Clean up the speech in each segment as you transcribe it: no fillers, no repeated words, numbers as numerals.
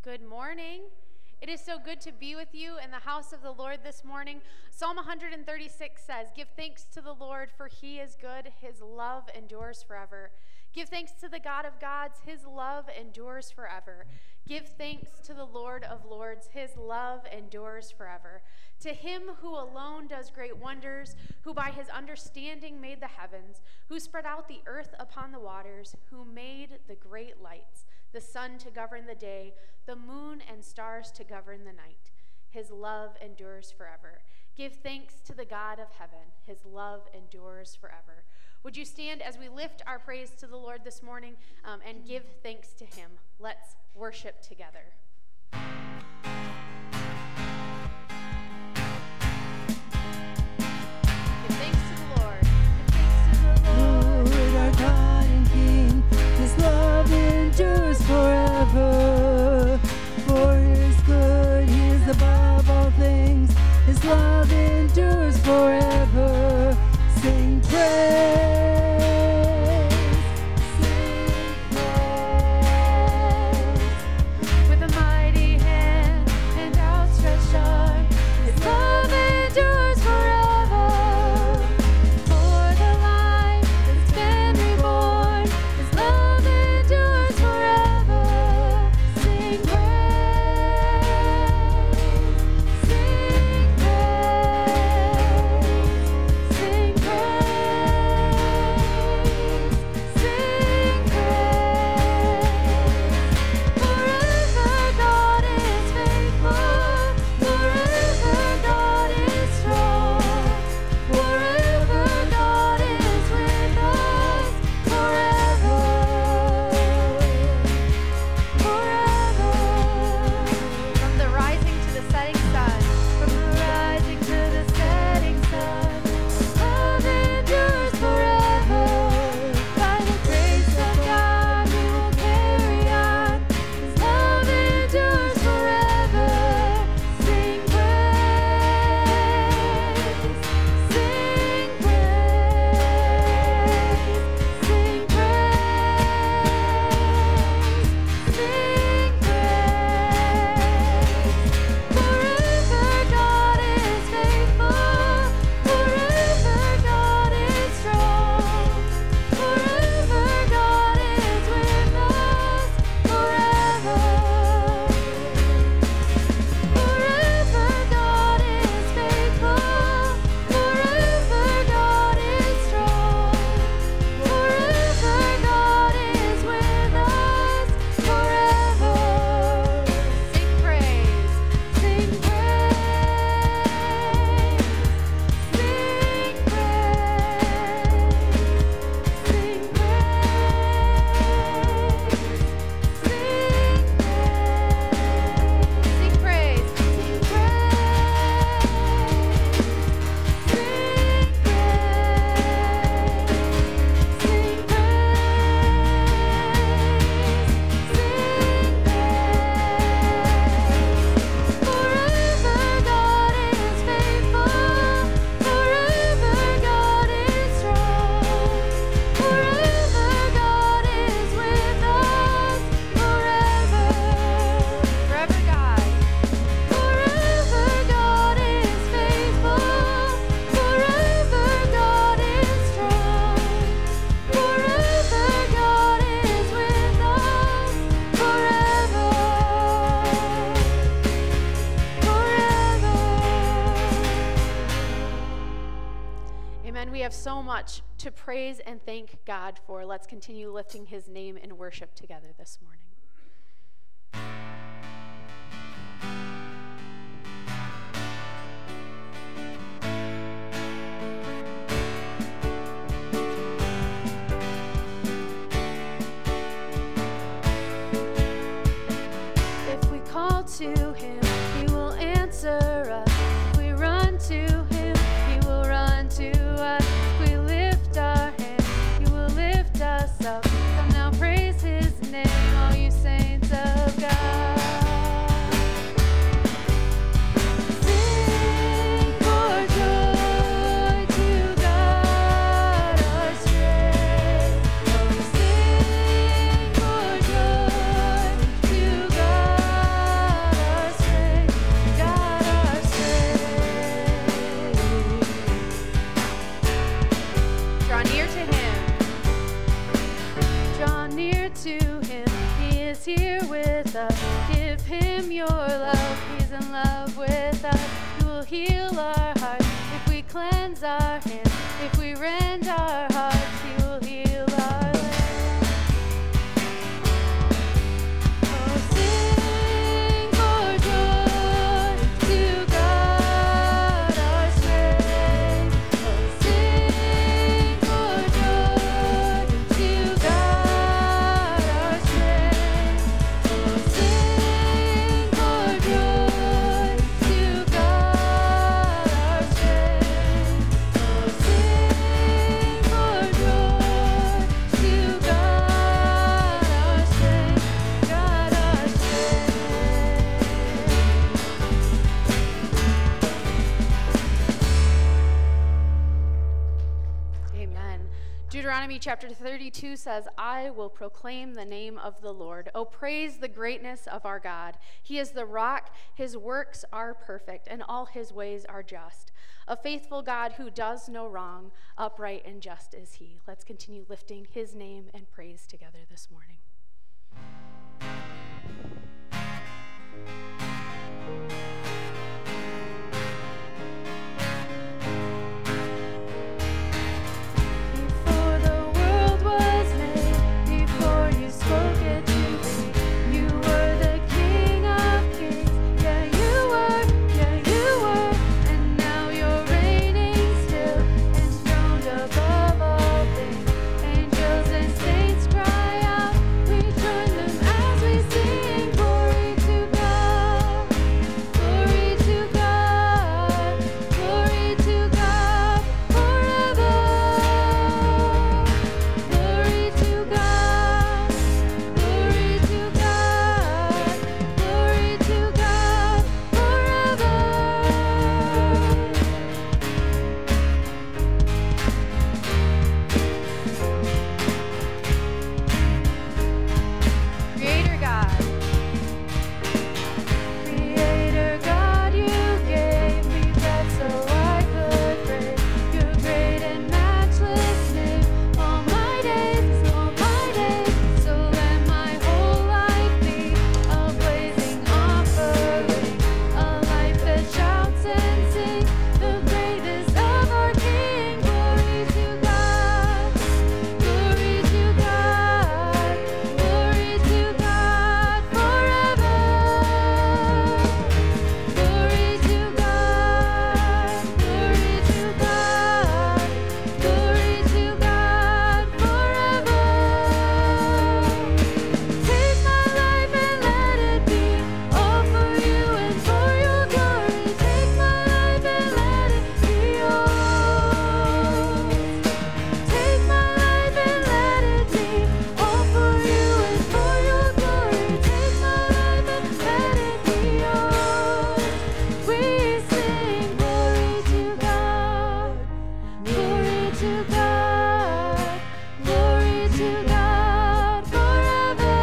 Good morning. It is so good to be with you in the house of the Lord this morning. Psalm 136 says, "Give thanks to the Lord, for he is good. His love endures forever. Give thanks to the God of gods. His love endures forever. Give thanks to the Lord of lords. His love endures forever. To him who alone does great wonders, who by his understanding made the heavens, who spread out the earth upon the waters, who made the great lights, the sun to govern the day, the moon and stars to govern the night. His love endures forever. Give thanks to the God of heaven. His love endures forever." Would you stand as we lift our praise to the Lord this morning and give thanks to him? Let's worship together. Give thanks to the Lord. Give thanks to the Lord. Lord, our God and King, his love endures forever. For he is good, he is above all things. His love endures forever. Sing praise. So much to praise and thank God for. Let's continue lifting his name in worship together this morning. If we call to him, he will answer us. If we run to him, he will run to us. We lift our hands, he will lift us up. Come now, praise his name, all you saints of God. Sing for joy to God our strength. Oh, sing for joy to God. here with us. Give him your love. He's in love with us. He will heal our hearts if we cleanse our hands. If we rend our hearts, he will heal our land. Oh, sing for joy to God our strength. Oh, sing for joy to God our strength. Oh, sing for joy to God our strength. Oh, sing for joy to God our strength. God our strength. Amen. Deuteronomy chapter 32 says, I will proclaim the name of the Lord. Oh, praise the greatness of our God. He is the rock. His works are perfect, and all his ways are just. A faithful God who does no wrong, upright and just is he. Let's continue lifting his name and praise together this morning. Before the world was made, before you spoke it to me, you were the King of Kings. Yeah, you were, and now you're reigning still, enthroned above all things. Angels and saints cry out, we join them as we sing, glory to God, glory to God, glory to God forever. Glory to God, glory to God, glory to God forever. Creator God, Creator God, you gave me breath so I could praise your great and matchless name. All my days, so let my whole life be a blazing offering, a life that shouts and sings the greatness of our King. Glory to God, glory to God, glory to God forever. Glory to God, glory to God, glory to God forever. Take my life and let it be all for you and for your glory. Take my life and let it be yours. Take my life and let it be all for you and for your glory. Take my life and let it be yours. We sing glory to God, glory to God, glory to God forever.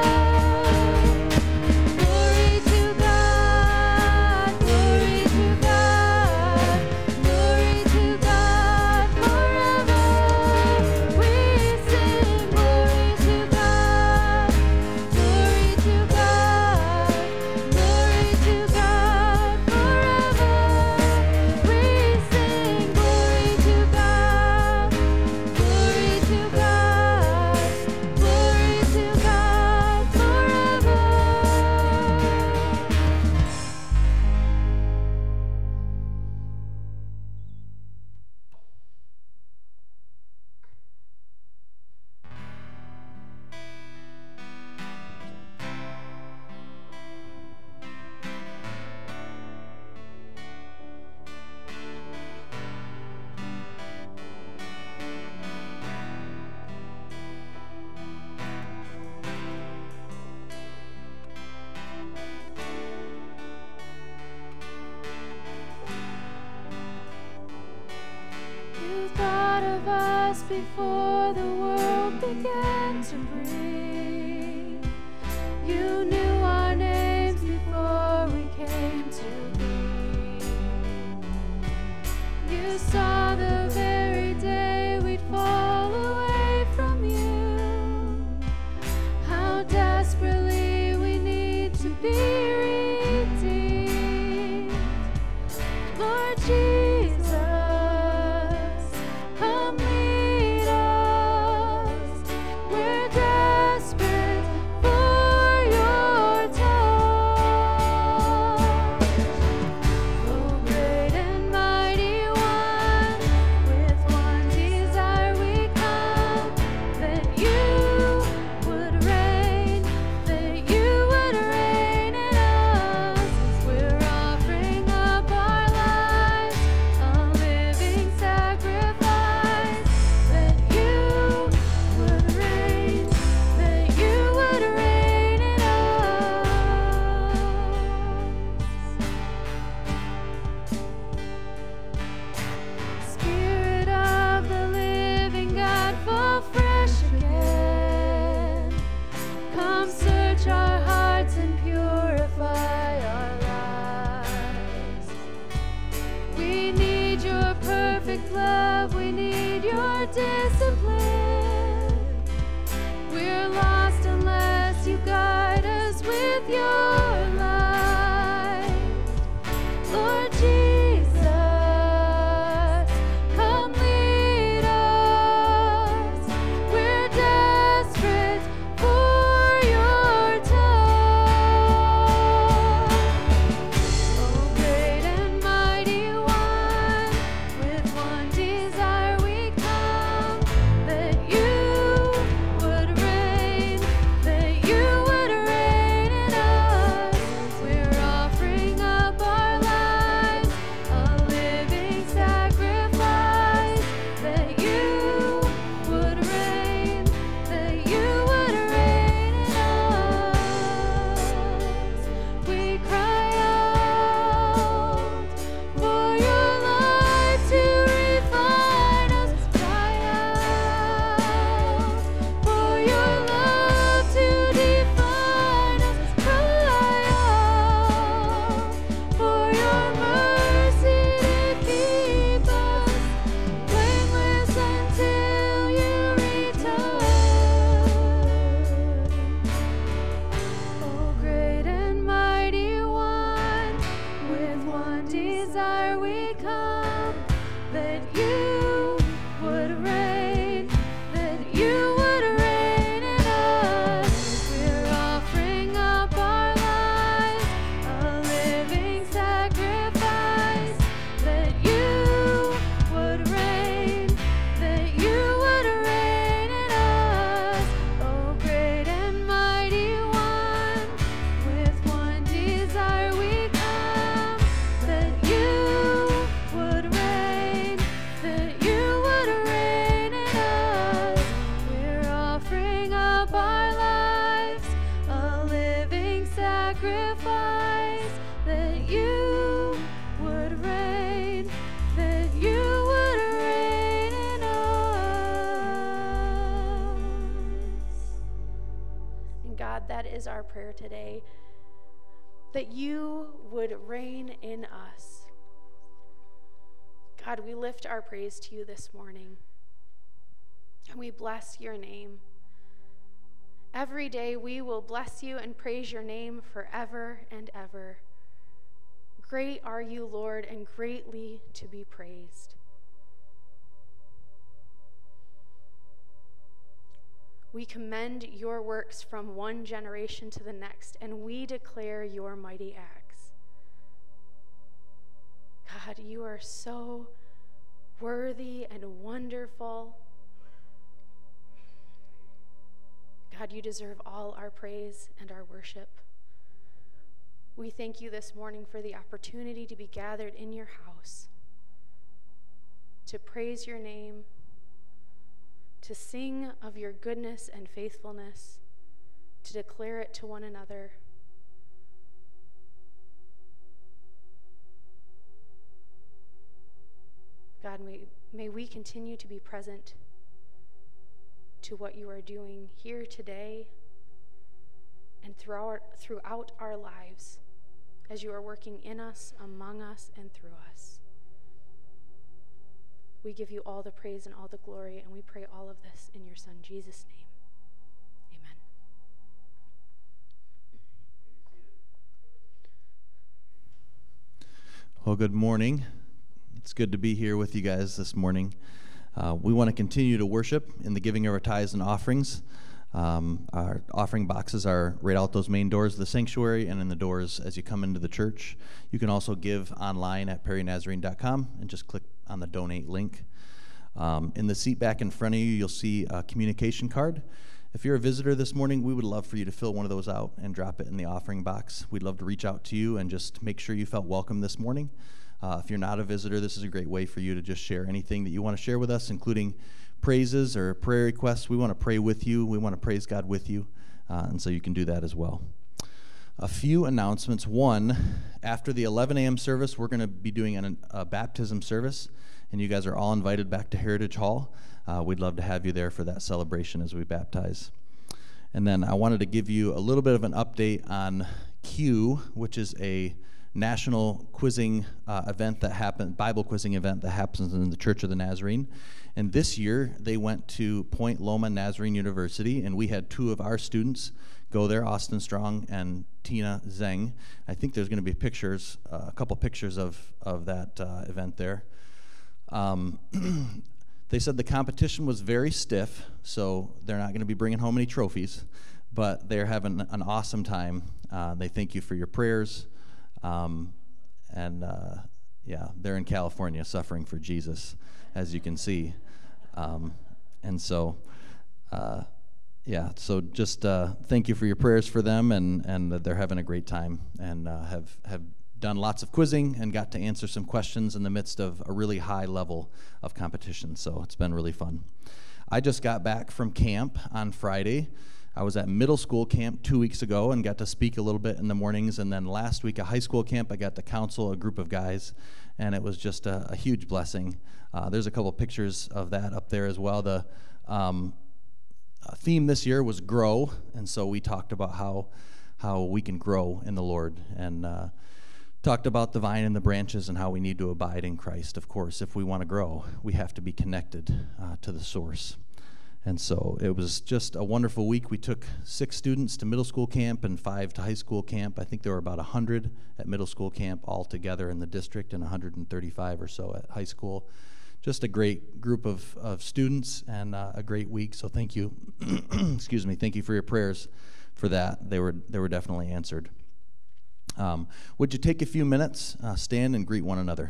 Glory to God, glory to God, glory to God forever. We sing glory to God, glory to God, glory to God forever. We sing glory to God, glory to God, glory to God forever. You thought of us before the world began to breathe. You knew our names before we came to be. You saw the very day we'd fall away from you. How desperately is our prayer today, that you would reign in us. God, we lift our praise to you this morning, and we bless your name. Every day we will bless you and praise your name forever and ever. Great are you, Lord, and greatly to be praised. We commend your works from one generation to the next, and we declare your mighty acts. God, you are so worthy and wonderful. God, you deserve all our praise and our worship. We thank you this morning for the opportunity to be gathered in your house, to praise your name, to sing of your goodness and faithfulness, to declare it to one another. God, may we continue to be present to what you are doing here today and throughout our lives as you are working in us, among us, and through us. We give you all the praise and all the glory, and we pray all of this in your Son, Jesus' name. Amen. Well, good morning. It's good to be here with you guys this morning. We want to continue to worship in the giving of our tithes and offerings. Our offering boxes are right out those main doors of the sanctuary and in the doors as you come into the church. You can also give online at perrynazarene.com and just click on the donate link. In the seat back in front of you, you'll see a communication card. If you're a visitor this morning, we would love for you to fill one of those out and drop it in the offering box. We'd love to reach out to you and just make sure you felt welcome this morning. If you're not a visitor, this is a great way for you to just share anything that you want to share with us, including praises or prayer requests. We want to pray with you. We want to praise God with you, and so you can do that as well. A few announcements. One, after the 11 a.m. service, we're going to be doing a baptism service, and you guys are all invited back to Heritage Hall. We'd love to have you there for that celebration as we baptize. And then I wanted to give you a little bit of an update on Q, which is a national quizzing event that happens, Bible quizzing event that happens in the Church of the Nazarene. And this year, they went to Point Loma Nazarene University, and we had 2 of our students go there. Austin Strong and Tina Zeng. I think there's going to be pictures, a couple pictures of that event there. They said the competition was very stiff, so they're not going to be bringing home any trophies, but they're having an awesome time. They thank you for your prayers, yeah, they're in California suffering for Jesus, as you can see. So just thank you for your prayers for them, and they're having a great time, and have done lots of quizzing and got to answer some questions in the midst of a really high level of competition, so it's been really fun. I just got back from camp on Friday. I was at middle school camp 2 weeks ago and got to speak a little bit in the mornings, and then last week at high school camp I got to counsel a group of guys, and it was just a huge blessing. There's a couple pictures of that up there as well. The theme this year was grow, and so we talked about how we can grow in the Lord, and talked about the vine and the branches and how we need to abide in Christ. Of course, if we want to grow, we have to be connected to the source. And so it was just a wonderful week. We took 6 students to middle school camp and 5 to high school camp. I think there were about 100 at middle school camp all together in the district, and 135 or so at high school. Just a great group of students, and a great week. So thank you. Excuse me. Thank you for your prayers for that. They were definitely answered. Would you take a few minutes, stand and greet one another?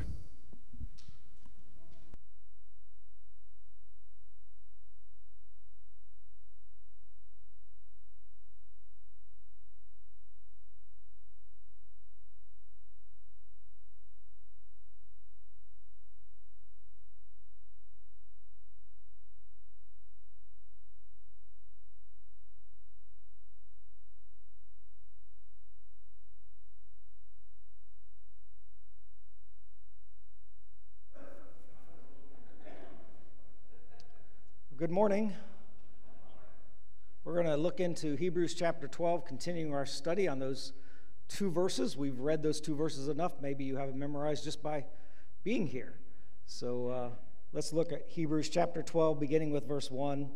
Good morning. We're going to look into Hebrews chapter 12, continuing our study on those 2 verses. We've read those 2 verses enough. Maybe you have it memorized just by being here. So let's look at Hebrews chapter 12, beginning with verse 1.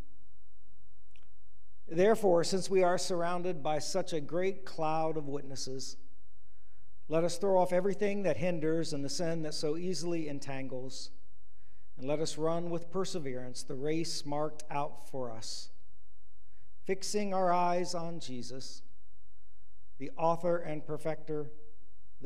Therefore, since we are surrounded by such a great cloud of witnesses, let us throw off everything that hinders and the sin that so easily entangles, and let us run with perseverance the race marked out for us, fixing our eyes on Jesus, the author and perfecter, the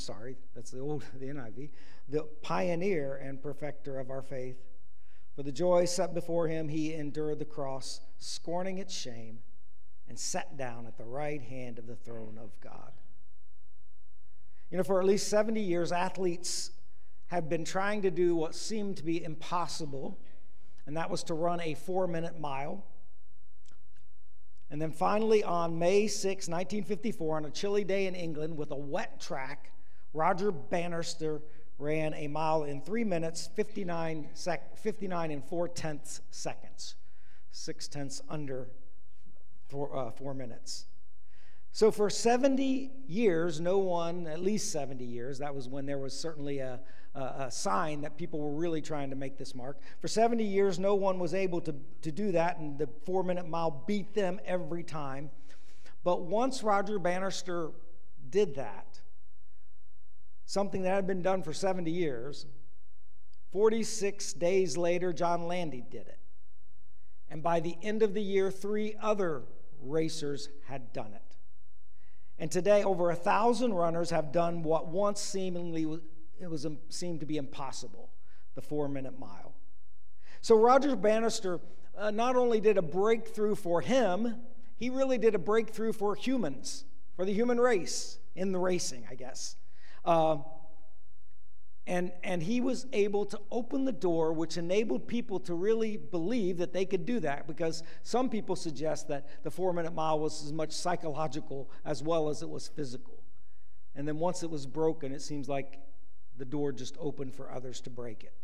NIV, the pioneer and perfecter of our faith. For the joy set before him, he endured the cross, scorning its shame, and sat down at the right hand of the throne of God. You know, for at least 70 years, athletes have been trying to do what seemed to be impossible, and that was to run a 4-minute mile. And then finally, on May 6, 1954, on a chilly day in England with a wet track, Roger Bannister ran a mile in 3 minutes, 59 and 4/10 seconds, 6/10 under 4 minutes. So for 70 years, no one, at least 70 years, that was when there was certainly a sign that people were really trying to make this mark. For 70 years, no one was able to do that, and the 4-minute mile beat them every time. But once Roger Bannister did that, something that had been done for 70 years, 46 days later, John Landy did it. And by the end of the year, 3 other racers had done it. And today, over 1,000 runners have done what once seemed to be impossible, the 4-minute mile. So Roger Bannister not only did a breakthrough for him, he really did a breakthrough for humans, for the human race, in the racing, I guess. And he was able to open the door, which enabled people to really believe that they could do that, because some people suggest that the 4-minute mile was as much psychological as well as it was physical. And then once it was broken, it seems like the door just opened for others to break it.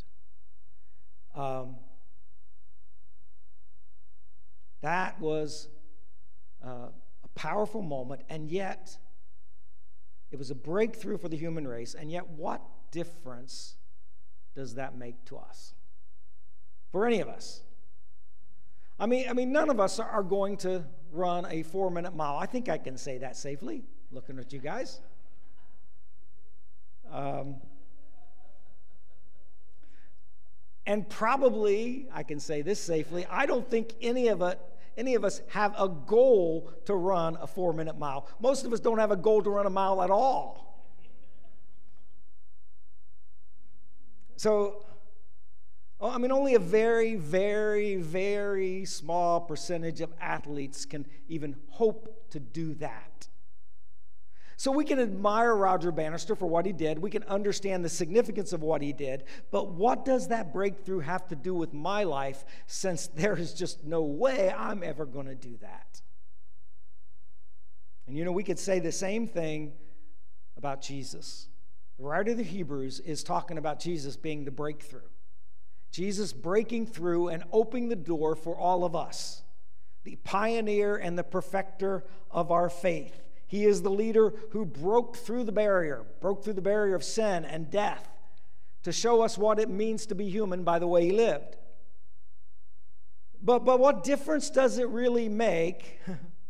That was a powerful moment, and yet it was a breakthrough for the human race, and yet what difference does that make to us? For any of us. I mean, none of us are going to run a 4-minute mile. I think I can say that safely, looking at you guys. And probably, I can say this safely, I don't think any of us have a goal to run a 4-minute mile. Most of us don't have a goal to run a mile at all. So, I mean, only a very, very, very small percentage of athletes can even hope to do that. So we can admire Roger Bannister for what he did. We can understand the significance of what he did. But what does that breakthrough have to do with my life, since there is just no way I'm ever going to do that? And you know, we could say the same thing about Jesus. The writer of the Hebrews is talking about Jesus being the breakthrough. Jesus breaking through and opening the door for all of us, the pioneer and the perfecter of our faith. He is the leader who broke through the barrier of sin and death to show us what it means to be human by the way he lived. But what difference does it really make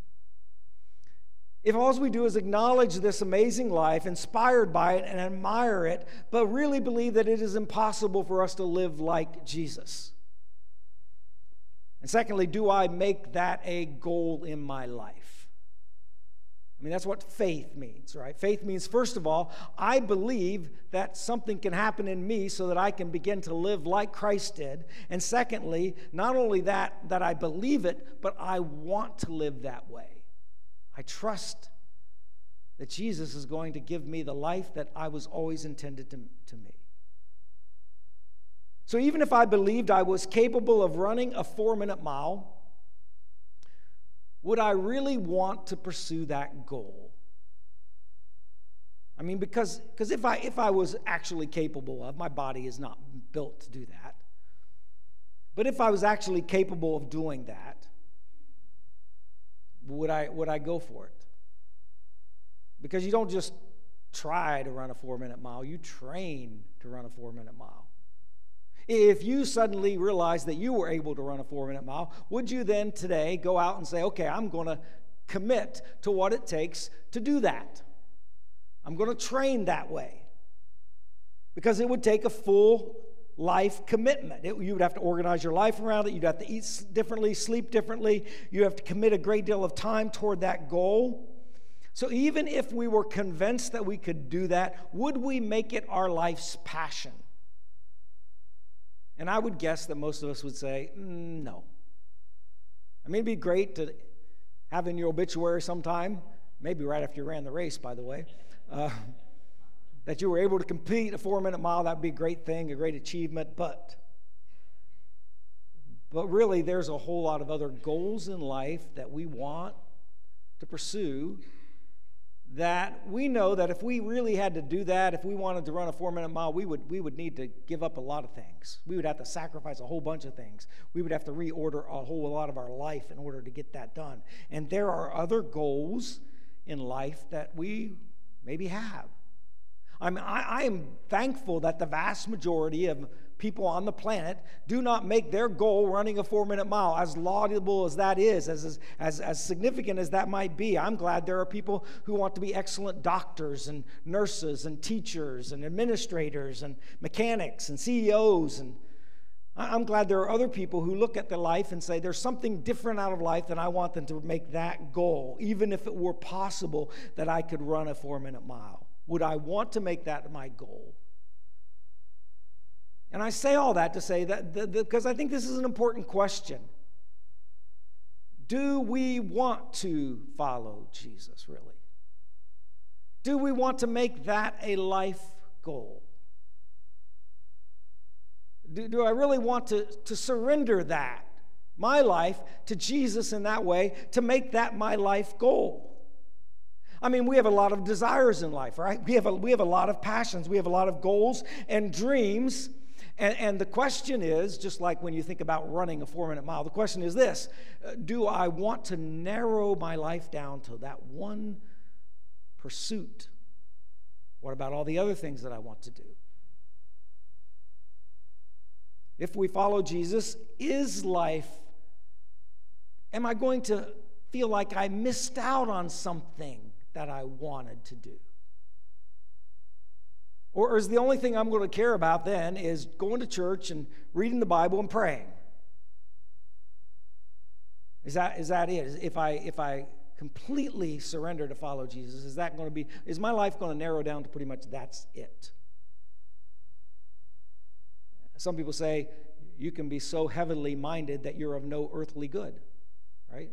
if all we do is acknowledge this amazing life, inspired by it and admire it, but really believe that it is impossible for us to live like Jesus? And secondly, do I make that a goal in my life? I mean, that's what faith means, right? Faith means, first of all, I believe that something can happen in me so that I can begin to live like Christ did. And secondly, not only that I believe it, but I want to live that way. I trust that Jesus is going to give me the life that I was always intended to me. So even if I believed I was capable of running a 4-minute mile, would I really want to pursue that goal? I mean, because if I was actually capable of, my body is not built to do that. But if I was actually capable of doing that, would I go for it? Because you don't just try to run a 4-minute mile, you train to run a 4-minute mile. If you suddenly realized that you were able to run a 4-minute mile, would you then today go out and say, okay, I'm going to commit to what it takes to do that? I'm going to train that way. Because it would take a full life commitment. You would have to organize your life around it. You'd have to eat differently, sleep differently. You have to commit a great deal of time toward that goal. So even if we were convinced that we could do that, would we make it our life's passion? And I would guess that most of us would say, no. I mean, it'd be great to have in your obituary sometime, maybe right after you ran the race, by the way, that you were able to complete a 4-minute mile. That would be a great thing, a great achievement. But really, there's a whole lot of other goals in life that we want to pursue, that we know that if we really had to do that, if we wanted to run a 4-minute mile, we would need to give up a lot of things. We would have to sacrifice a whole bunch of things. We would have to reorder a whole lot of our life in order to get that done. And there are other goals in life that we maybe have. I am thankful that the vast majority of people on the planet do not make their goal running a 4-minute mile, as laudable as that is, as significant as that might be. I'm glad there are people who want to be excellent doctors and nurses and teachers and administrators and mechanics and CEOs. And I'm glad there are other people who look at their life and say, there's something different out of life, and I want them to make that goal, even if it were possible that I could run a 4-minute mile. Would I want to make that my goal? And I say all that to say that because I think this is an important question. Do we want to follow Jesus, really? Do we want to make that a life goal? Do I really want to surrender that, my life, to Jesus in that way, to make that my life goal? I mean, we have a lot of desires in life, right? We have a lot of passions. We have a lot of goals and dreams. And the question is, just like when you think about running a 4-minute mile, the question is this: do I want to narrow my life down to that one pursuit? What about all the other things that I want to do? If we follow Jesus, am I going to feel like I missed out on something that I wanted to do? Or is the only thing I'm going to care about then is going to church and reading the Bible and praying? Is that it? If I completely surrender to follow Jesus, is my life going to narrow down to pretty much that's it? Some people say you can be so heavenly minded that you're of no earthly good, right?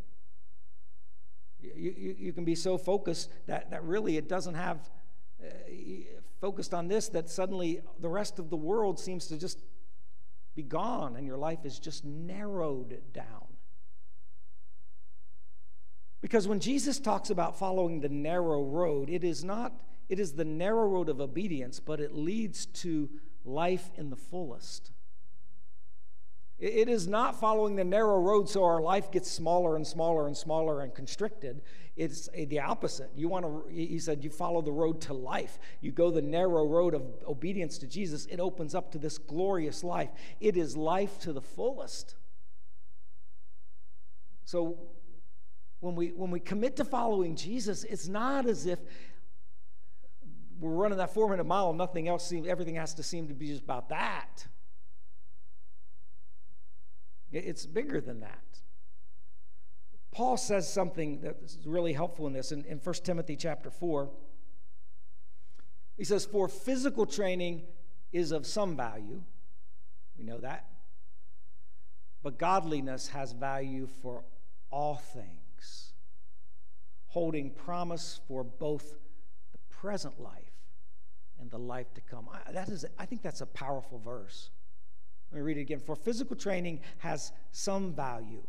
You can be so focused that really it doesn't have focused on this, that suddenly the rest of the world seems to just be gone and your life is just narrowed down. Because when Jesus talks about following the narrow road, it is the narrow road of obedience, but it leads to life in the fullest. It is not following the narrow road so our life gets smaller and smaller and smaller and constricted. It's the opposite. He said, you follow the road to life. You go the narrow road of obedience to Jesus. It opens up to this glorious life. It is life to the fullest. So when we commit to following Jesus, it's not as if we're running that 400 mile and everything has to seem to be just about that. It's bigger than that. Paul says something that's really helpful in this. In 1 Timothy chapter 4, he says, for physical training is of some value. We know that. But godliness has value for all things, holding promise for both the present life and the life to come. I think that's a powerful verse. Let me read it again. For physical training has some value,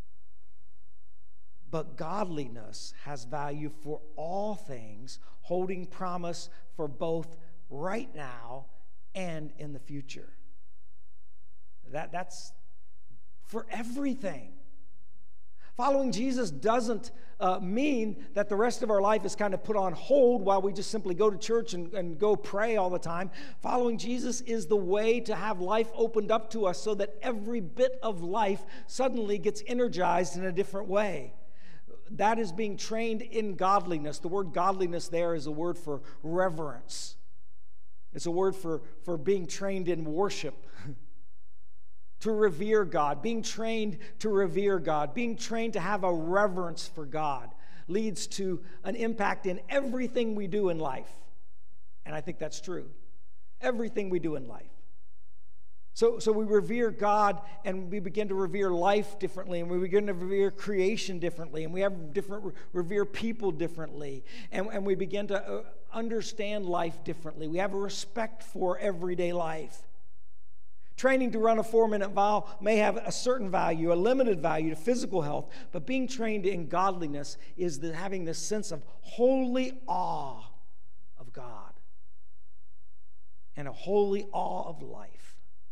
but godliness has value for all things, holding promise for both right now and in the future. That's for everything. Following Jesus doesn't mean that the rest of our life is kind of put on hold while we just simply go to church and go pray all the time. Following Jesus is the way to have life opened up to us so that every bit of life suddenly gets energized in a different way. That is being trained in godliness. The word godliness there is a word for reverence. It's a word for being trained in worship. To revere God, being trained to revere God, being trained to have a reverence for God leads to an impact in everything we do in life. And I think that's true. Everything we do in life. So we revere God and we begin to revere life differently, and we begin to revere creation differently, and we revere people differently, and we begin to understand life differently. We have a respect for everyday life. Training to run a 4-minute mile may have a certain value, a limited value to physical health, but being trained in godliness is having this sense of holy awe of God and a holy awe of life.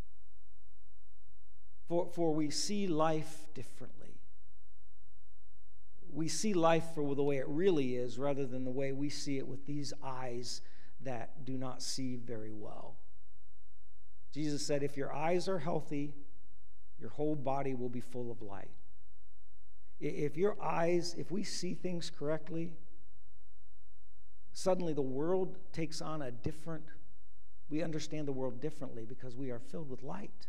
For we see life differently. We see life for the way it really is rather than the way we see it with these eyes that do not see very well. Jesus said, if your eyes are healthy, your whole body will be full of light. If we see things correctly, suddenly the world takes on we understand the world differently because we are filled with light.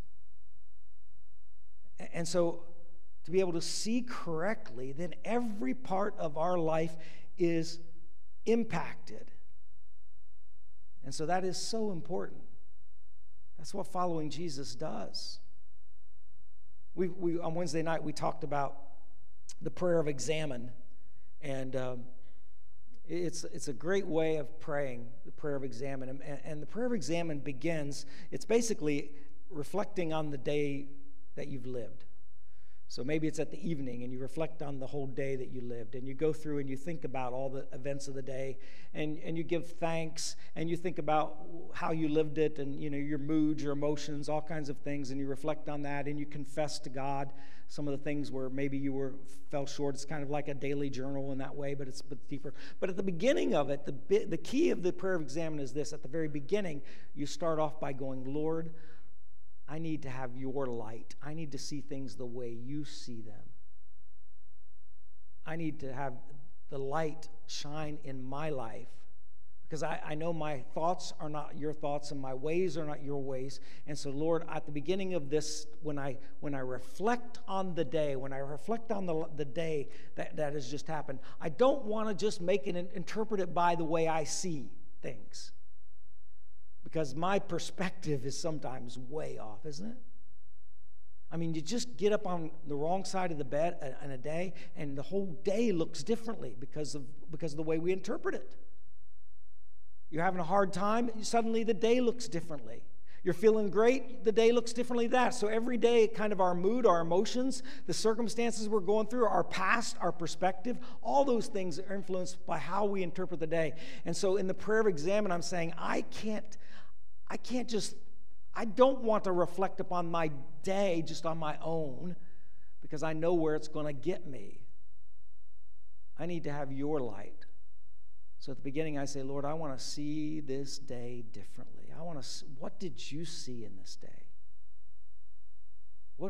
And so to be able to see correctly, then every part of our life is impacted. And so that is so important. That's what following Jesus does. We on Wednesday night, we talked about the prayer of examine. And it's a great way of praying, the prayer of examine. And the prayer of examine begins, it's basically reflecting on the day that you've lived. So maybe it's at the evening and you reflect on the whole day that you lived, and you go through and you think about all the events of the day, and you give thanks, and you think about how you lived it, and your moods, your emotions, all kinds of things, and you reflect on that, and you confess to God some of the things where maybe you fell short. It's kind of like a daily journal in that way, but it's deeper. But at the beginning of it, the key of the prayer of examine is this. At the very beginning, you start off by going, Lord, I need to have your light. I need to see things the way you see them. I need to have the light shine in my life, because I know my thoughts are not your thoughts and my ways are not your ways. And so, Lord, at the beginning of this, when I reflect on the day, when I reflect on the day that has just happened, I don't want to just make it and interpret it by the way I see things, because my perspective is sometimes way off, isn't it? I mean, you just get up on the wrong side of the bed in a day, and the whole day looks differently because of the way we interpret it. You're having a hard time, suddenly the day looks differently. You're feeling great, the day looks differently than that. So every day, kind of our mood, our emotions, the circumstances we're going through, our past, our perspective, all those things are influenced by how we interpret the day. And so in the prayer of examine, I'm saying, I don't want to reflect upon my day just on my own, because I know where it's going to get me. I need to have your light. So at the beginning, I say, Lord, I want to see this day differently. What did you see in this day? What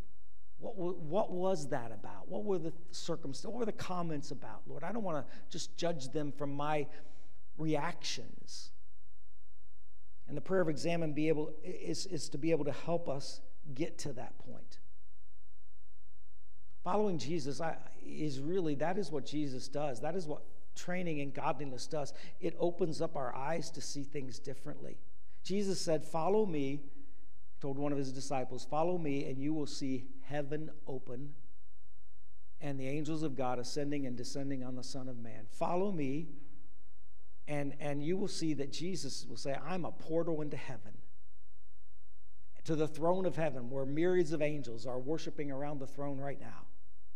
was that about? What were the circumstances? What were the comments about? Lord, I don't want to just judge them from my reactions. And the prayer of examine is to be able to help us get to that point. Following Jesus that is what Jesus does. That is what training in godliness does. It opens up our eyes to see things differently. Jesus said, follow me, told one of his disciples, follow me and you will see heaven open and the angels of God ascending and descending on the Son of Man. Follow me and you will see that Jesus will say, I'm a portal into heaven, to the throne of heaven, where myriads of angels are worshiping around the throne right now.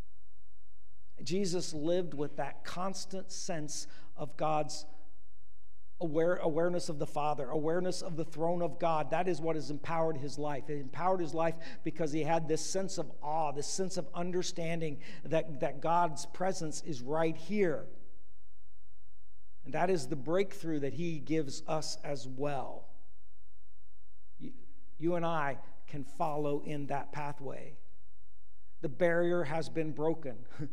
Jesus lived with that constant sense of God's awareness of the Father, awareness of the throne of God. That is what has empowered his life. It empowered his life because he had this sense of awe, this sense of understanding that God's presence is right here. And that is the breakthrough that he gives us as well. You and I can follow in that pathway. The barrier has been broken.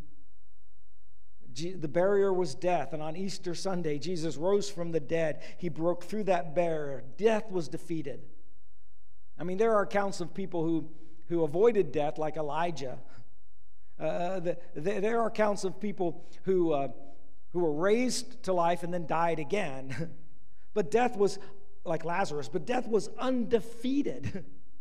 The barrier was death, and on Easter Sunday, Jesus rose from the dead. He broke through that barrier. Death was defeated. I mean, there are accounts of people who avoided death, like Elijah. There are accounts of people who were raised to life and then died again. But death was, like Lazarus, but death was undefeated.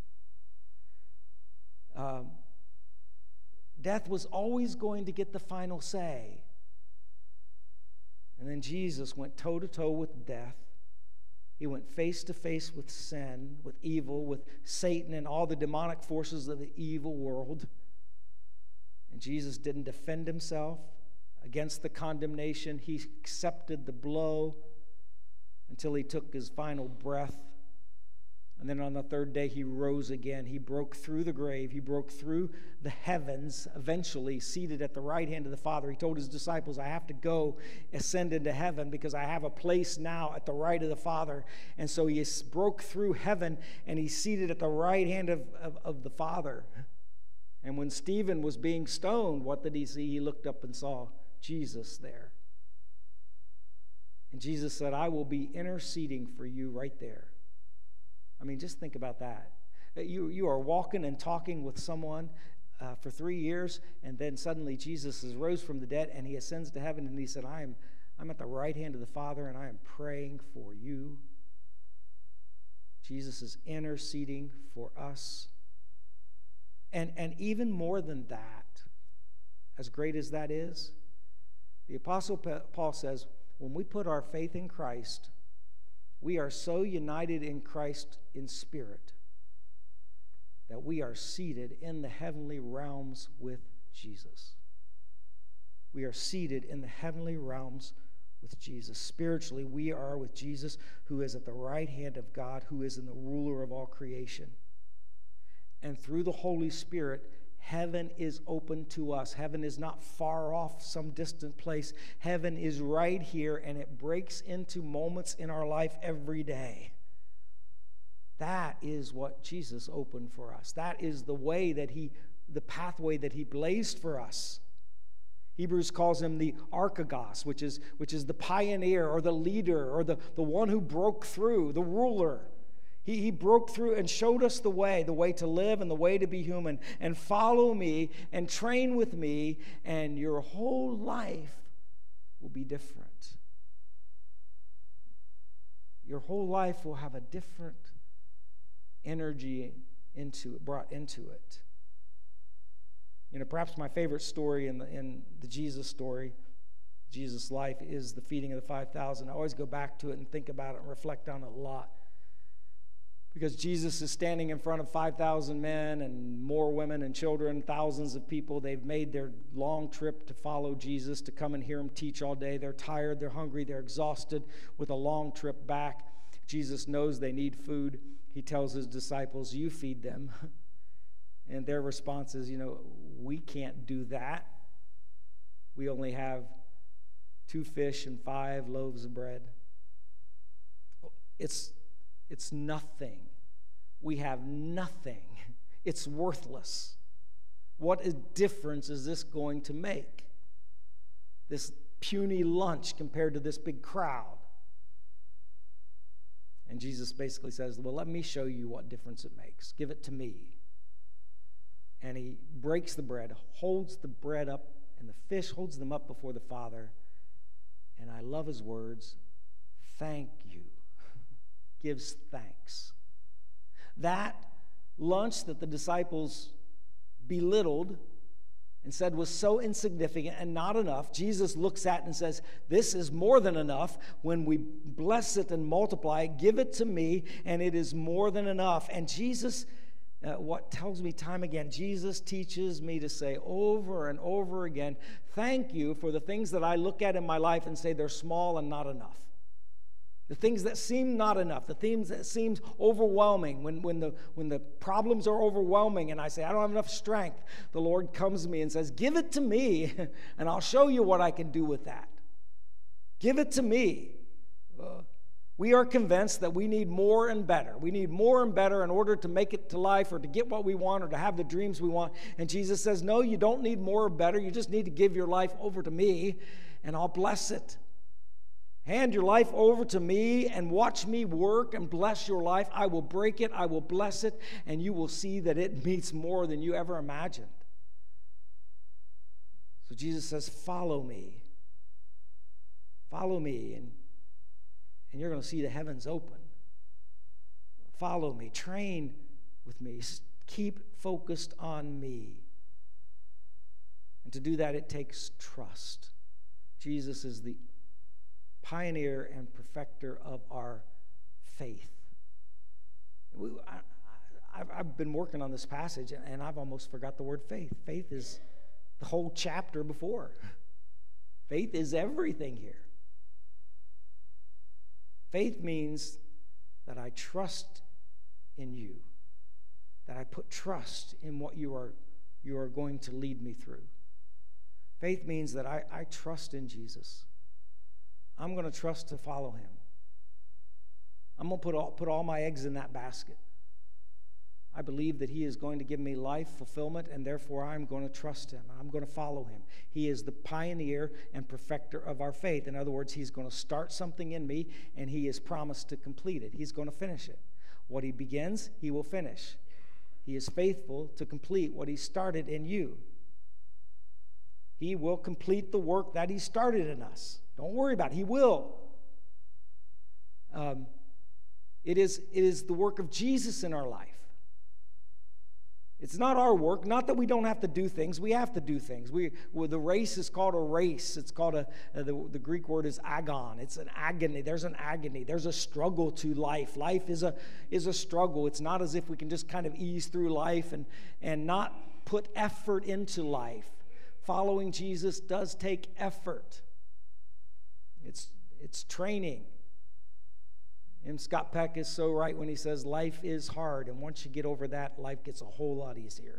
Death was always going to get the final say. And then Jesus went toe-to-toe with death. He went face-to-face with sin, with evil, with Satan and all the demonic forces of the evil world. And Jesus didn't defend himself against the condemnation. He accepted the blow until he took his final breath. And then on the third day, he rose again. He broke through the grave. He broke through the heavens, eventually seated at the right hand of the Father. He told his disciples, I have to go ascend into heaven because I have a place now at the right of the Father. And so he broke through heaven, and he's seated at the right hand of the Father. And when Stephen was being stoned, what did he see? He looked up and saw Jesus there. And Jesus said, I will be interceding for you right there. I mean, just think about that. You are walking and talking with someone for 3 years, and then suddenly Jesus has rose from the dead, and he ascends to heaven, and he said, I'm at the right hand of the Father, and I am praying for you. Jesus is interceding for us. And even more than that, as great as that is, the Apostle Paul says, when we put our faith in Christ, we are so united in Christ in spirit that we are seated in the heavenly realms with Jesus. We are seated in the heavenly realms with Jesus. Spiritually, we are with Jesus, who is at the right hand of God, who is in the ruler of all creation. And through the Holy Spirit, heaven is open to us. Heaven is not far off, some distant place. Heaven is right here, and it breaks into moments in our life every day. That is what Jesus opened for us. That is the way that the pathway that he blazed for us. Hebrews calls him the archegos, which is the pioneer or the leader or the one who broke through, the ruler. He broke through and showed us the way to live and the way to be human. And follow me and train with me, and your whole life will be different. Your whole life will have a different energy brought into it. You know, perhaps my favorite story in the Jesus story, Jesus' life, is the feeding of the 5,000. I always go back to it and think about it and reflect on it a lot. Because Jesus is standing in front of 5,000 men and more women and children, thousands of people. They've made their long trip to follow Jesus, to come and hear him teach all day. They're tired, they're hungry, they're exhausted with a long trip back. Jesus knows they need food. He tells his disciples, "You feed them." And their response is, "We can't do that. We only have 2 fish and 5 loaves of bread." It's nothing. We have nothing. It's worthless. What difference is this going to make? This puny lunch compared to this big crowd. And Jesus basically says, "Well, let me show you what difference it makes. Give it to me." And he breaks the bread, holds the bread up, and the fish, holds them up before the Father. And I love his words, "Thank you." Gives thanks. That lunch that the disciples belittled and said was so insignificant and not enough, Jesus looks at and says, "This is more than enough. When we bless it and multiply it, give it to me, and it is more than enough." And Jesus, what tells me time again, Jesus teaches me to say over and over again, "Thank you for the things that I look at in my life and say they're small and not enough. The things that seem not enough, the things that seem overwhelming, when the problems are overwhelming and I say, I don't have enough strength, the Lord comes to me and says, give it to me, and I'll show you what I can do with that. Give it to me. We are convinced that we need more and better. We need more and better in order to make it to life or to get what we want or to have the dreams we want. And Jesus says, no, you don't need more or better. You just need to give your life over to me, and I'll bless it. Hand your life over to me and watch me work and bless your life. I will break it, I will bless it, and you will see that it means more than you ever imagined. So Jesus says, follow me. Follow me, and you're going to see the heavens open. Follow me. Train with me. Keep focused on me. And to do that, it takes trust. Jesus is the pioneer and perfecter of our faith. I've been working on this passage, and I've almost forgot the word faith. Faith is the whole chapter before. Faith is everything here. Faith means that I trust in you, that I put trust in what you are going to lead me through. Faith means that I trust in Jesus. I'm going to trust to follow him. I'm going to put all my eggs in that basket. I believe that he is going to give me life, fulfillment, and therefore I'm going to trust him. I'm going to follow him. He is the pioneer and perfecter of our faith. In other words, he's going to start something in me, and he has promised to complete it. He's going to finish it. What he begins, he will finish. He is faithful to complete what he started in you. He will complete the work that he started in us. Don't worry about it. He will. It is the work of Jesus in our life. It's not our work. Not that we don't have to do things. We have to do things. The race is called a race. It's called the Greek word is agon. It's an agony. There's an agony. There's a struggle to life. Life is a struggle. It's not as if we can just kind of ease through life and not put effort into life. Following Jesus does take effort. It's training. And Scott Peck is so right when he says life is hard, and once you get over that, life gets a whole lot easier.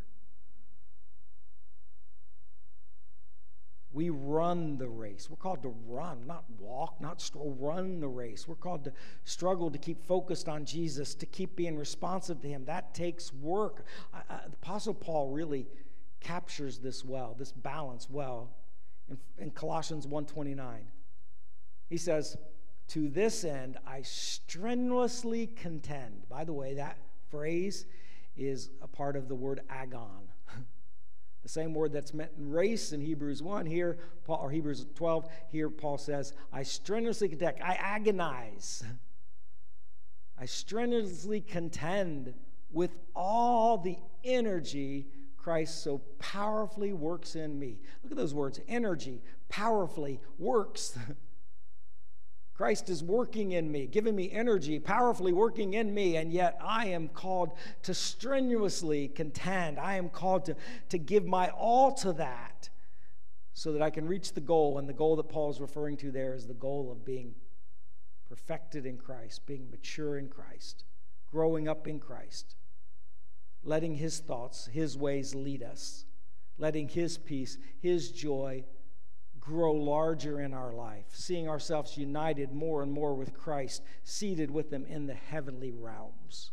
We run the race. We're called to run, not walk, not run the race. We're called to struggle to keep focused on Jesus, to keep being responsive to him. That takes work. The Apostle Paul really captures this well, this balance well. in Colossians 1:29. He says, "To this end I strenuously contend." By the way, that phrase is a part of the word agon. The same word that's meant in race in Hebrews 1 here, or Hebrews 12, here Paul says, I strenuously contend, I agonize. I strenuously contend with all the energy Christ so powerfully works in me. Look at those words, energy, powerfully, works. Christ is working in me, giving me energy, powerfully working in me, and yet I am called to strenuously contend. I am called to give my all to that so that I can reach the goal, and the goal that Paul is referring to there is the goal of being perfected in Christ, being mature in Christ, growing up in Christ, letting his thoughts, his ways lead us, letting his peace, his joy grow larger in our life, seeing ourselves united more and more with Christ, seated with him in the heavenly realms.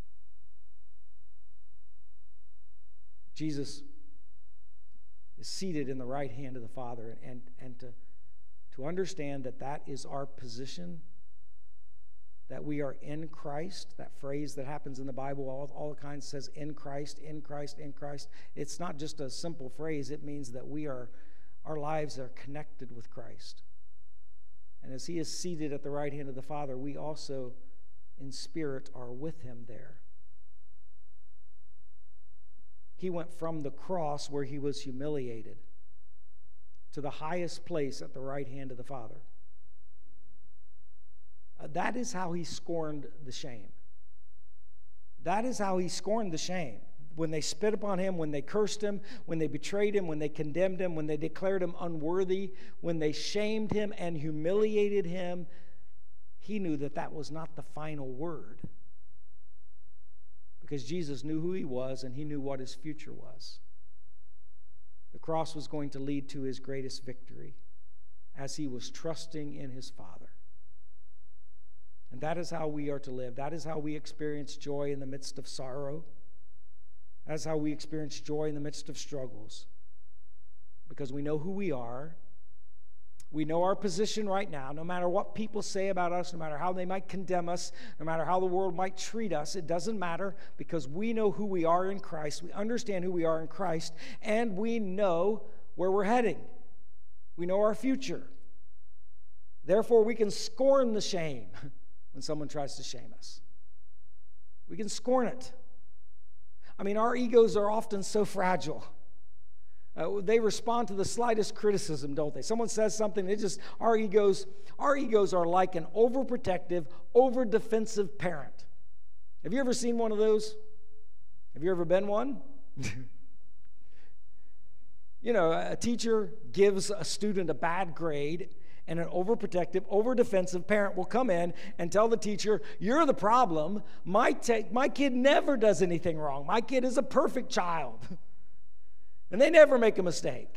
Jesus is seated in the right hand of the Father, and to understand that that is our position, that we are in Christ, that phrase that happens in the Bible all the kinds says in Christ, in Christ, in Christ. It's not just a simple phrase. It means that our lives are connected with Christ. And as he is seated at the right hand of the Father, we also in spirit are with him there. He went from the cross where he was humiliated to the highest place at the right hand of the Father. That is how he scorned the shame. That is how he scorned the shame. When they spit upon him, when they cursed him, when they betrayed him, when they condemned him, when they declared him unworthy, when they shamed him and humiliated him, he knew that that was not the final word. Because Jesus knew who he was and he knew what his future was. The cross was going to lead to his greatest victory as he was trusting in his Father. And that is how we are to live. That is how we experience joy in the midst of sorrow. That's how we experience joy in the midst of struggles. Because we know who we are. We know our position right now. No matter what people say about us, no matter how they might condemn us, no matter how the world might treat us, it doesn't matter because we know who we are in Christ. We understand who we are in Christ, and we know where we're heading. We know our future. Therefore, we can scorn the shame when someone tries to shame us. We can scorn it. I mean, our egos are often so fragile. They respond to the slightest criticism, don't they? Someone says something, our egos are like an overprotective, over-defensive parent. Have you ever seen one of those? Have you ever been one? You know, a teacher gives a student a bad grade, and an overprotective, over-defensive parent will come in and tell the teacher, you're the problem. My kid never does anything wrong. My kid is a perfect child. And they never make a mistake.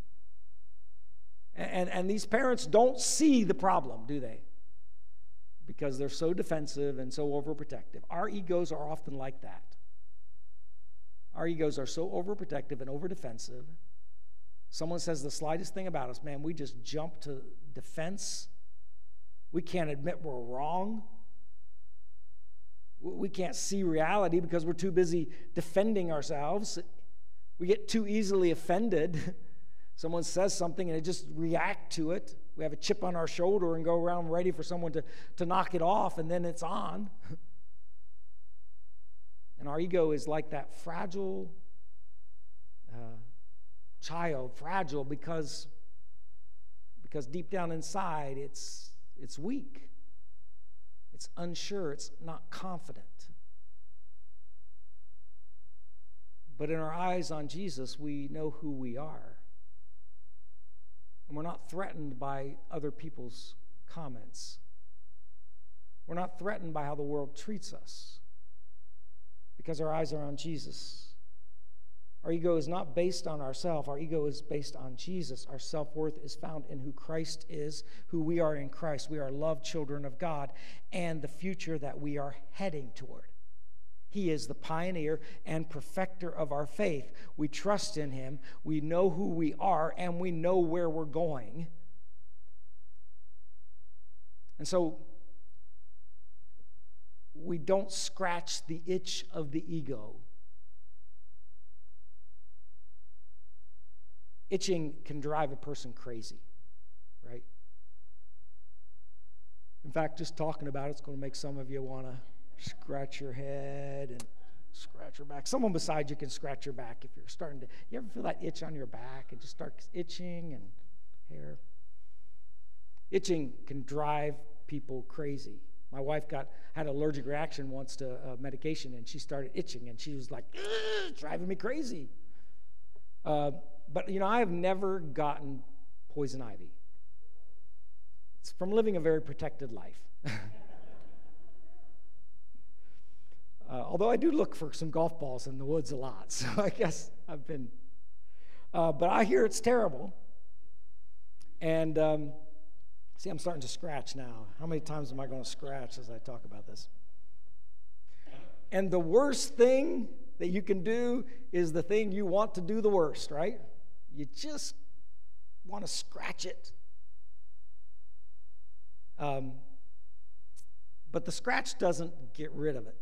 And these parents don't see the problem, do they? Because they're so defensive and so overprotective. Our egos are often like that. Our egos are so overprotective and over-defensive. Someone says the slightest thing about us, man, we just jump to defense. We can't admit we're wrong. We can't see reality because we're too busy defending ourselves. We get too easily offended. Someone says something and they just react to it. We have a chip on our shoulder and go around ready for someone to knock it off, and then it's on. And our ego is like that fragile child, fragile because deep down inside it's weak. It's unsure. It's not confident. But in our eyes on Jesus, we know who we are. And we're not threatened by other people's comments. We're not threatened by how the world treats us because our eyes are on Jesus. Our ego is not based on ourselves. Our ego is based on Jesus. Our self-worth is found in who Christ is, who we are in Christ. We are loved children of God, and the future that we are heading toward. He is the pioneer and perfecter of our faith. We trust in him. We know who we are, and we know where we're going. And so we don't scratch the itch of the ego. Itching can drive a person crazy, right? In fact, just talking about it's going to make some of you want to scratch your head and scratch your back. Someone beside you can scratch your back if you're starting to. You ever feel that itch on your back and just start itching and hair? Itching can drive people crazy. My wife had an allergic reaction once to medication, and she started itching, and she was like, "It's driving me crazy." But, I have never gotten poison ivy. It's from living a very protected life. Although I do look for some golf balls in the woods a lot, so I guess I've been. But I hear it's terrible. And see, I'm starting to scratch now. How many times am I going to scratch as I talk about this? And the worst thing that you can do is the thing you want to do the worst, right? You just want to scratch it. But the scratch doesn't get rid of it.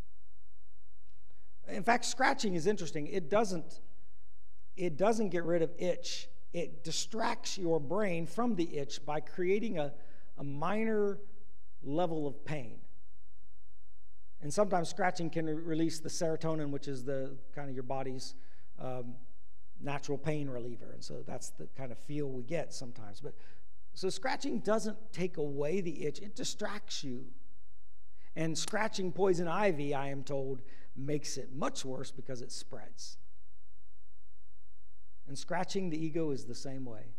In fact, scratching is interesting. It doesn't get rid of itch. It distracts your brain from the itch by creating a minor level of pain. And sometimes scratching can release the serotonin, which is the kind of your body's natural pain reliever. And so that's the kind of feel we get sometimes. But so scratching doesn't take away the itch. It distracts you. And scratching poison ivy, I am told, makes it much worse because it spreads. And scratching the ego is the same way.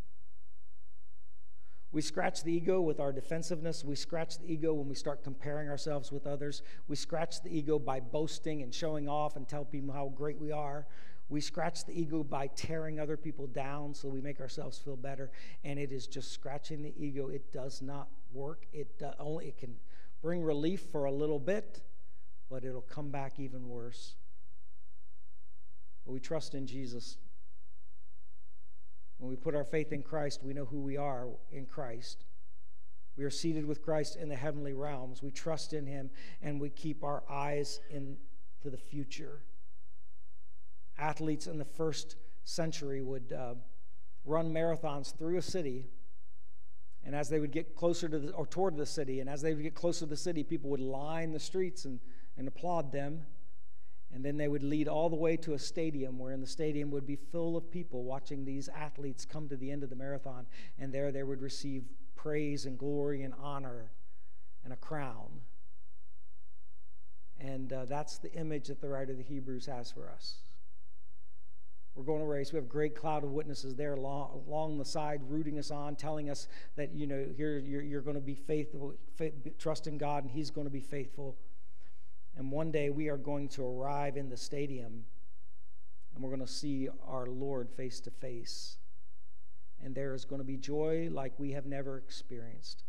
We scratch the ego with our defensiveness. We scratch the ego when we start comparing ourselves with others. We scratch the ego by boasting and showing off and tell people how great we are. We scratch the ego by tearing other people down so we make ourselves feel better. And it is just scratching the ego. It does not work. It can bring relief for a little bit, but it'll come back even worse. But we trust in Jesus. When we put our faith in Christ, we know who we are in Christ. We are seated with Christ in the heavenly realms. We trust in him, and we keep our eyes into the future. Athletes in the first century would run marathons through a city, and as they would get closer to toward the city, and as they would get closer to the city, people would line the streets and applaud them. And then they would lead all the way to a stadium, where in the stadium would be full of people watching these athletes come to the end of the marathon. And there they would receive praise and glory and honor and a crown. And that's the image that the writer of the Hebrews has for us. We're going to race. We have a great cloud of witnesses there along the side, rooting us on, telling us that, here you're going to be faithful, trust in God, and he's going to be faithful. And one day we are going to arrive in the stadium, and we're going to see our Lord face to face. And there is going to be joy like we have never experienced.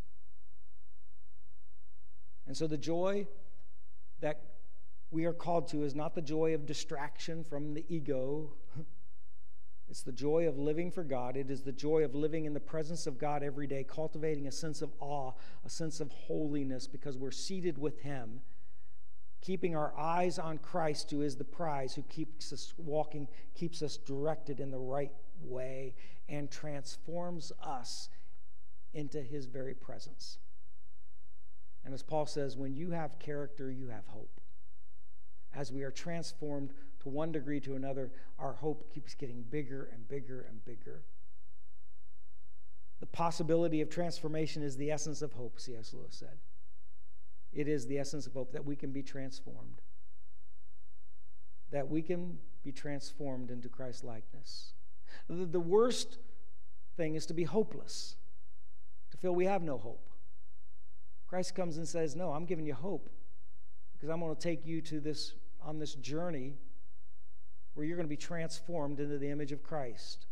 And so the joy that we are called to is not the joy of distraction from the ego. It's the joy of living for God. It is the joy of living in the presence of God every day, cultivating a sense of awe, a sense of holiness, because we're seated with him, keeping our eyes on Christ, who is the prize, who keeps us walking, keeps us directed in the right way, and transforms us into his very presence. And as Paul says, when you have character, you have hope. As we are transformed to one degree to another, our hope keeps getting bigger and bigger and bigger. The possibility of transformation is the essence of hope, C.S. Lewis said. It is the essence of hope, that we can be transformed. That we can be transformed into Christ's likeness. The worst thing is to be hopeless, to feel we have no hope. Christ comes and says, no, I'm giving you hope, because I'm going to take you on this journey where you're going to be transformed into the image of Christ.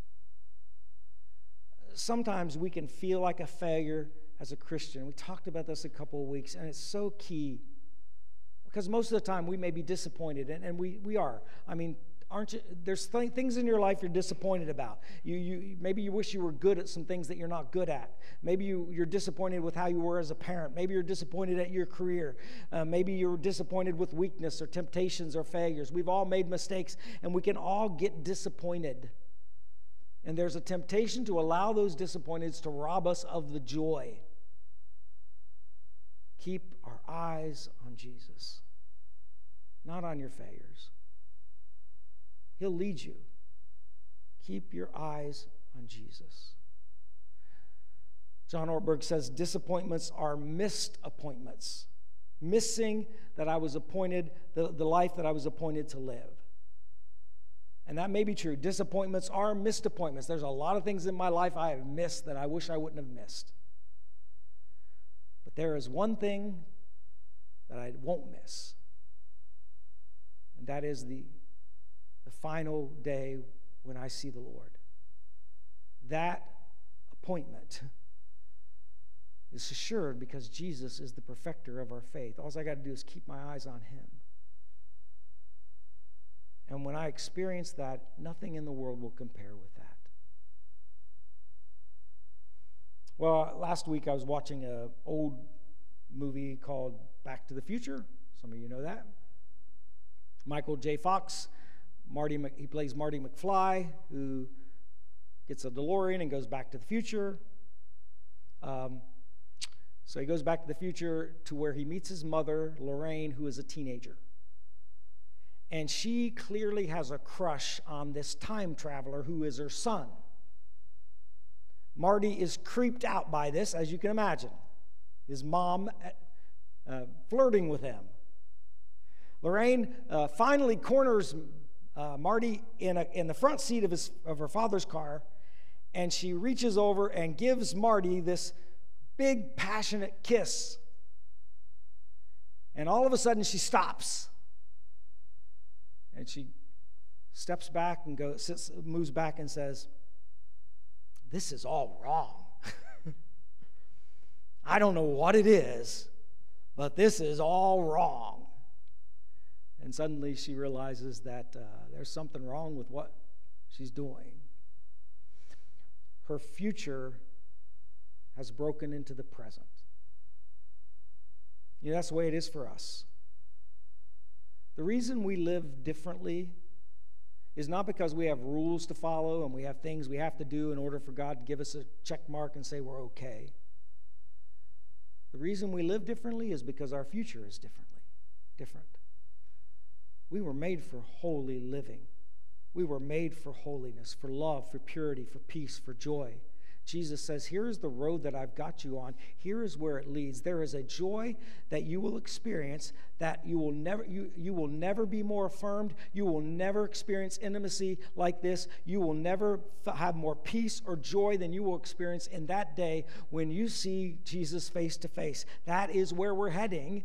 Sometimes we can feel like a failure as a Christian. We talked about this a couple of weeks, and it's so key Because most of the time we may be disappointed, and we are. I mean, aren't you? There's things in your life you're disappointed about. Maybe you wish you were good at some things that you're not good at. Maybe you're disappointed with how you were as a parent. Maybe you're disappointed at your career. Maybe you're disappointed with weakness or temptations or failures. We've all made mistakes, and we can all get disappointed. And there's a temptation to allow those disappointments to rob us of the joy. Keep our eyes on Jesus, not on your failures. He'll lead you. Keep your eyes on Jesus. John Ortberg says, disappointments are missed appointments. Missing that I was appointed, the life that I was appointed to live. And that may be true. Disappointments are missed appointments. There's a lot of things in my life I have missed that I wish I wouldn't have missed. But there is one thing that I won't miss. And that is the final day when I see the Lord. That appointment is assured because Jesus is the perfecter of our faith. All I got to do is keep my eyes on him. And when I experience that, nothing in the world will compare with that. Well, last week I was watching an old movie called Back to the Future. Some of you know that. Michael J. Fox, he plays Marty McFly, who gets a DeLorean and goes back to the future. So he goes back to the future to where he meets his mother, Lorraine, who is a teenager. And she clearly has a crush on this time traveler who is her son. Marty is creeped out by this, as you can imagine. His mom flirting with him. Lorraine finally corners Marty in the front seat of her father's car, and she reaches over and gives Marty this big, passionate kiss. And all of a sudden, she stops. And she steps back and moves back and says, "This is all wrong. I don't know what it is, but this is all wrong." And suddenly she realizes that there's something wrong with what she's doing. Her future has broken into the present. You know, that's the way it is for us. The reason we live differently is not because we have rules to follow and we have things we have to do in order for God to give us a check mark and say we're okay. The reason we live differently is because our future is different. We were made for holy living. We were made for holiness, for love, for purity, for peace, for joy. Jesus says, here is the road that I've got you on. Here is where it leads. There is a joy that you will experience that you will never be more affirmed. You will never experience intimacy like this. You will never have more peace or joy than you will experience in that day when you see Jesus face to face. That is where we're heading.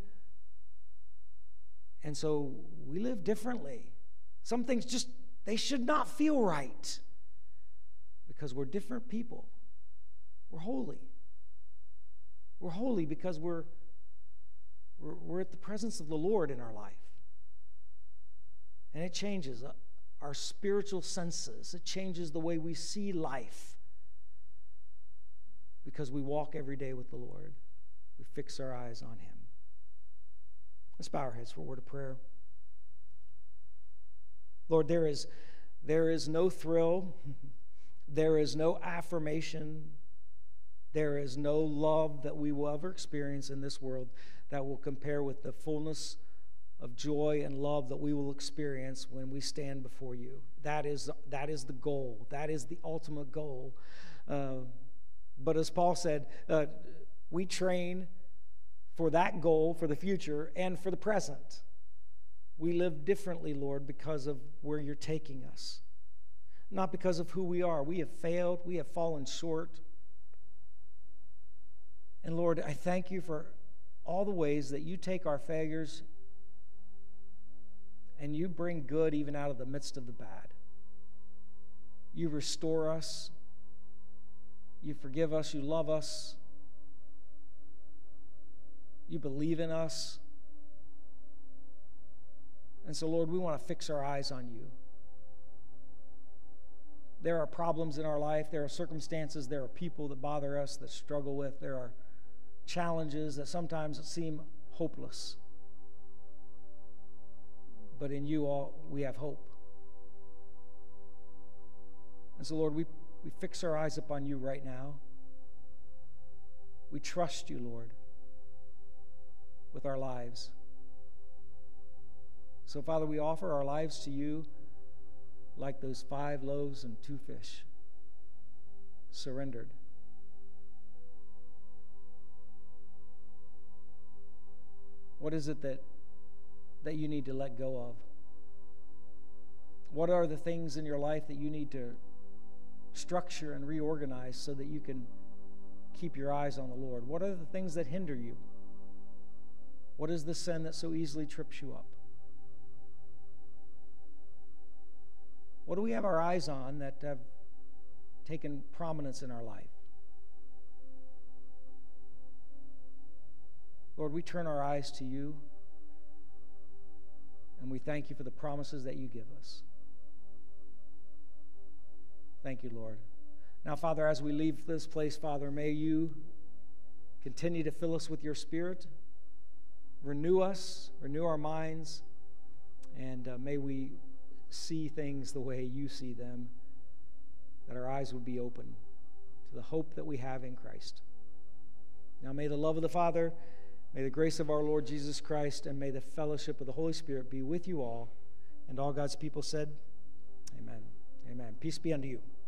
And so we live differently. Some things just, they should not feel right because we're different people. We're holy. We're holy because we're at the presence of the Lord in our life. And it changes our spiritual senses. It changes the way we see life because we walk every day with the Lord. We fix our eyes on him. Let's bow our heads for a word of prayer. Lord, there is no thrill. There is no affirmation. There is no love that we will ever experience in this world that will compare with the fullness of joy and love that we will experience when we stand before you. That is the goal. That is the ultimate goal. But as Paul said, we train for that goal, for the future, and for the present. We live differently, Lord, because of where you're taking us. Not because of who we are. We have failed. We have fallen short. And Lord, I thank you for all the ways that you take our failures and you bring good even out of the midst of the bad. You restore us. You forgive us. You love us. You believe in us. And so, Lord, we want to fix our eyes on you. There are problems in our life. There are circumstances. There are people that bother us, that struggle with. There are challenges that sometimes seem hopeless. But in you, we have hope. And so, Lord, we fix our eyes upon you right now. We trust you, Lord, with our lives. So, Father, we offer our lives to you like those 5 loaves and 2 fish, surrendered. What is it that you need to let go of? What are the things in your life that you need to structure and reorganize so that you can keep your eyes on the Lord? What are the things that hinder you? What is the sin that so easily trips you up? What do we have our eyes on that have taken prominence in our life? Lord, we turn our eyes to you, and we thank you for the promises that you give us. Thank you, Lord. Now, Father, as we leave this place, Father, may you continue to fill us with your Spirit, renew us, renew our minds, and may we see things the way you see them, that our eyes would be open to the hope that we have in Christ. Now may the love of the Father, may the grace of our Lord Jesus Christ, and may the fellowship of the Holy Spirit be with you all. And all God's people said, amen. Amen. Peace be unto you.